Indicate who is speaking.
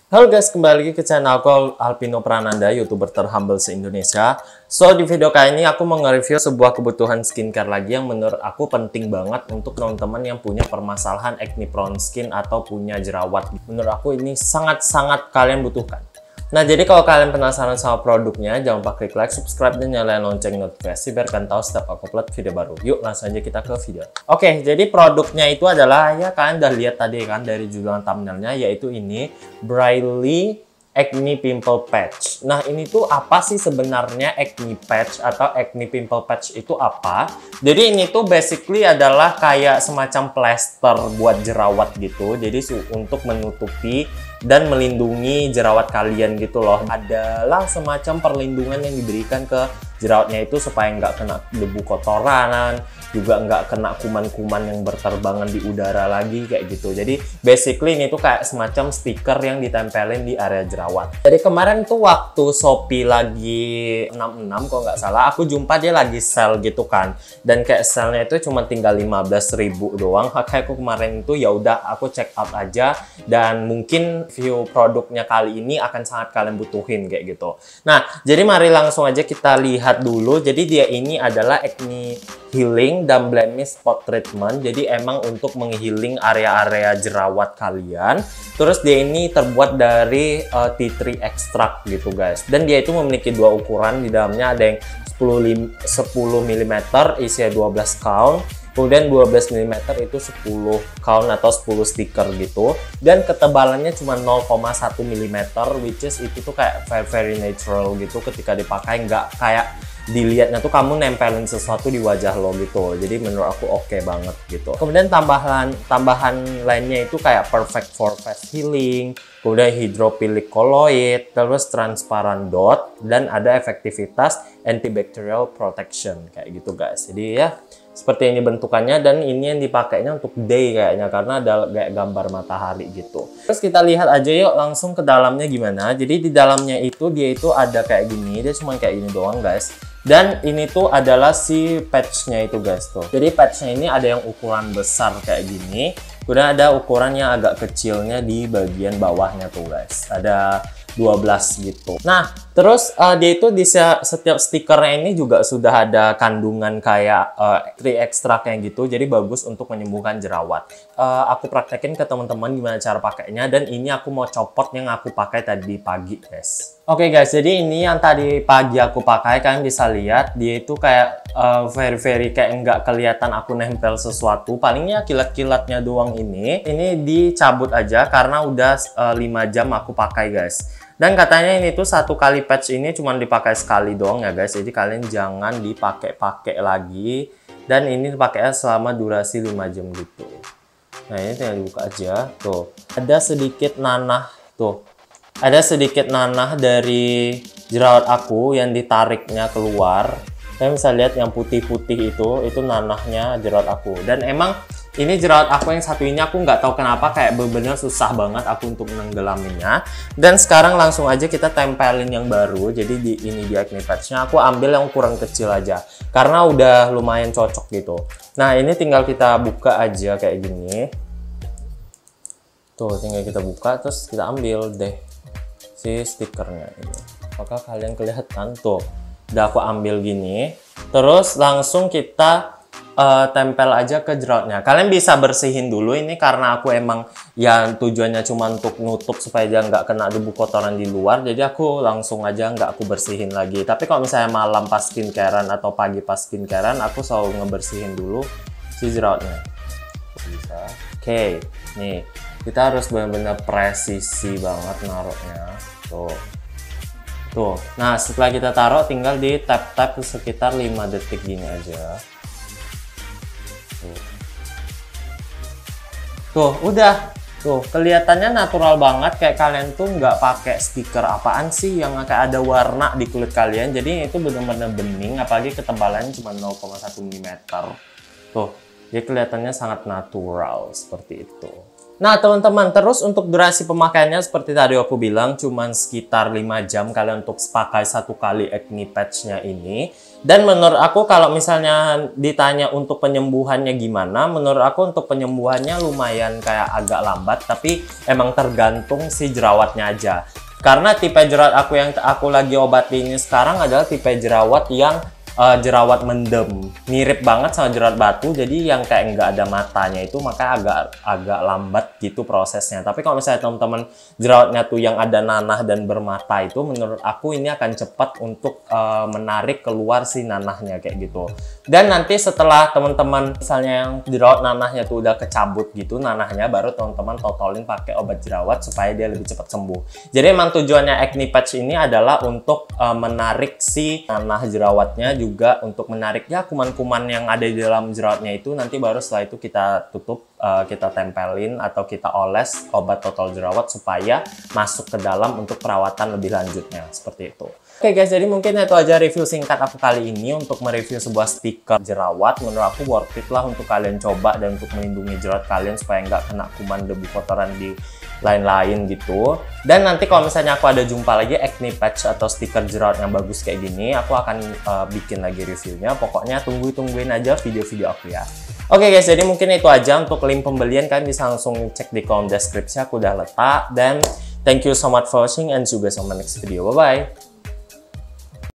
Speaker 1: Halo guys, kembali lagi ke channel aku Alpino Prananda, YouTuber terhumble se-Indonesia. So, di video kali ini aku mau nge-review sebuah kebutuhan skincare lagi yang menurut aku penting banget untuk teman-teman yang punya permasalahan acne prone skin atau punya jerawat. Menurut aku ini sangat-sangat kalian butuhkan. Nah, jadi kalau kalian penasaran sama produknya, jangan lupa klik like, subscribe, dan nyalain lonceng notifikasi biar kalian tahu setiap aku upload video baru. Yuk, langsung aja kita ke video. Oke, jadi produknya itu adalah, ya kalian udah lihat tadi kan dari judul thumbnailnya, yaitu ini Brightly Acne Pimple Patch. Nah, ini tuh apa sih sebenarnya acne patch atau acne pimple patch itu apa? Jadi ini tuh basically adalah kayak semacam plester buat jerawat gitu. Jadi untuk menutupi dan melindungi jerawat kalian gitu loh. Adalah semacam perlindungan yang diberikan ke jerawatnya itu supaya nggak kena debu kotoran, juga nggak kena kuman-kuman yang berterbangan di udara lagi kayak gitu. Jadi basically ini tuh kayak semacam stiker yang ditempelin di area jerawat. Jadi kemarin tuh waktu Shopee lagi 66 kalau nggak salah, aku jumpa dia lagi sale gitu kan. Dan kayak sale-nya itu cuma tinggal 15.000 doang. Kayak aku kemarin itu ya udah aku check out aja, dan mungkin view produknya kali ini akan sangat kalian butuhin kayak gitu. Nah, jadi mari langsung aja kita lihat dulu. Jadi dia ini adalah acne healing dan blemish spot treatment. Jadi emang untuk menghealing area-area jerawat kalian. Terus dia ini terbuat dari tea tree extract gitu guys. Dan dia itu memiliki dua ukuran. Di dalamnya ada yang 10 mm isinya 12 count. Kemudian 12 mm itu 10 count atau 10 stiker gitu. Dan ketebalannya cuma 0,1 mm, which is itu tuh kayak very natural gitu. Ketika dipakai nggak kayak dilihatnya tuh kamu nempelin sesuatu di wajah lo gitu. Jadi menurut aku oke banget gitu. Kemudian tambahan lainnya itu kayak perfect for fast healing, kemudian hydrophilic colloid, terus transparent dot, dan ada efektivitas antibacterial protection kayak gitu guys. Jadi ya seperti ini bentukannya, dan ini yang dipakainya untuk day kayaknya karena ada kayak gambar matahari gitu. Terus kita lihat aja yuk langsung ke dalamnya gimana. Jadi di dalamnya itu dia itu ada kayak gini, dia cuma kayak gini doang guys. Dan ini tuh adalah si patchnya itu guys tuh. Jadi patchnya ini ada yang ukuran besar kayak gini, kemudian ada ukuran yang agak kecilnya di bagian bawahnya tuh guys. Ada 12 gitu. Nah, terus dia itu di setiap stikernya ini juga sudah ada kandungan kayak tree extract yang gitu. Jadi bagus untuk menyembuhkan jerawat. Aku praktekin ke teman-teman gimana cara pakainya, dan ini aku mau copot yang aku pakai tadi pagi guys. Oke guys, jadi ini yang tadi pagi aku pakai, kalian bisa lihat dia itu kayak very kayak nggak kelihatan aku nempel sesuatu. Palingnya kilat-kilatnya doang ini dicabut aja karena udah 5 jam aku pakai guys. Dan katanya ini tuh satu kali patch ini cuma dipakai sekali doang ya guys. Jadi kalian jangan dipakai-pakai lagi. Dan ini dipakainya selama durasi 5 jam gitu. Nah, ini tinggal dibuka aja. Tuh, ada sedikit nanah tuh. Ada sedikit nanah dari jerawat aku yang ditariknya keluar. Kalian bisa lihat yang putih-putih itu nanahnya jerawat aku. Dan emang ini jerawat aku yang satu ini aku nggak tahu kenapa kayak bener-bener susah banget aku untuk menenggelaminnya. Dan sekarang langsung aja kita tempelin yang baru. Jadi ini di acne patchnya aku ambil yang ukuran kecil aja karena udah lumayan cocok gitu. Nah, ini tinggal kita buka aja kayak gini. Tuh, tinggal kita buka terus kita ambil deh si stikernya ini. Apakah kalian kelihatan tuh? Udah aku ambil gini. Terus langsung kita tempel aja ke jerawatnya. Kalian bisa bersihin dulu ini karena aku emang yang tujuannya cuma untuk nutup supaya dia nggak kena debu kotoran di luar. Jadi aku langsung aja nggak aku bersihin lagi. Tapi kalau misalnya malam pas skincarean atau pagi pas skincarean, aku selalu ngebersihin dulu si jerawatnya. Bisa. Oke, nih kita harus benar-benar presisi banget naruhnya. Tuh. Nah, setelah kita taruh tinggal di tap-tap sekitar 5 detik gini aja. Tuh, udah. Tuh, kelihatannya natural banget, kayak kalian tuh nggak pakai stiker apaan sih yang kayak ada warna di kulit kalian. Jadi itu benar-benar bening, apalagi ketebalannya cuma 0,1 mm. Tuh, jadi kelihatannya sangat natural seperti itu. Nah, teman-teman, terus untuk durasi pemakaiannya seperti tadi aku bilang, cuman sekitar 5 jam kalian untuk pakai satu kali acne patch-nya ini. Dan menurut aku kalau misalnya ditanya untuk penyembuhannya gimana, menurut aku untuk penyembuhannya lumayan kayak agak lambat, tapi emang tergantung si jerawatnya aja. Karena tipe jerawat aku yang aku lagi obati ini sekarang adalah tipe jerawat yang jerawat mendem, mirip banget sama jerawat batu, jadi yang kayak nggak ada matanya itu makanya agak lambat gitu prosesnya. Tapi kalau misalnya teman-teman jerawatnya tuh yang ada nanah dan bermata itu, menurut aku ini akan cepat untuk menarik keluar si nanahnya kayak gitu. Dan nanti setelah teman-teman misalnya yang jerawat nanahnya tuh udah kecabut gitu nanahnya, baru teman-teman totolin pakai obat jerawat supaya dia lebih cepat sembuh. Jadi emang tujuannya acne patch ini adalah untuk menarik si nanah jerawatnya, juga untuk menarik ya kuman-kuman yang ada di dalam jerawatnya itu. Nanti baru setelah itu kita tutup, kita tempelin atau kita oles obat total jerawat supaya masuk ke dalam untuk perawatan lebih lanjutnya, seperti itu. Oke guys, jadi mungkin itu aja review singkat aku kali ini untuk mereview sebuah stiker jerawat. Menurut aku worth it lah untuk kalian coba dan untuk melindungi jerawat kalian supaya nggak kena kuman, debu, kotoran di lain-lain gitu. Dan nanti kalau misalnya aku ada jumpa lagi acne patch atau stiker jerawat yang bagus kayak gini, aku akan bikin lagi reviewnya. Pokoknya tungguin aja video-video aku ya. Oke guys, jadi mungkin itu aja untuk link pembelian, kalian bisa langsung cek di kolom deskripsi, aku udah letak. Dan thank you so much for watching and see you guys on my next video. Bye bye.